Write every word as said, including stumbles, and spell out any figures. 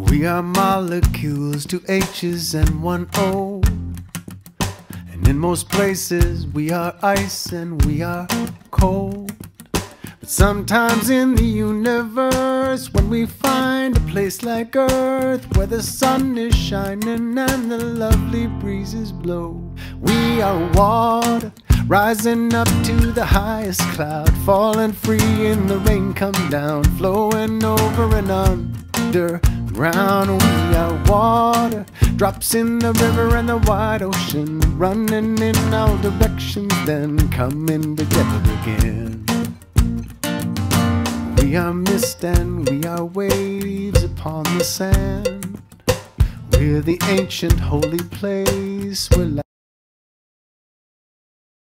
We are molecules, two H's and one O. And in most places we are ice and we are cold. But sometimes in the universe, when we find a place like Earth, where the sun is shining and the lovely breezes blow, we are water, rising up to the highest cloud, falling free in the rain come down, flowing over and under ground. We are water, drops in the river and the wide ocean, running in all directions, then coming together again. We are mist and we are waves upon the sand. We're the ancient holy place where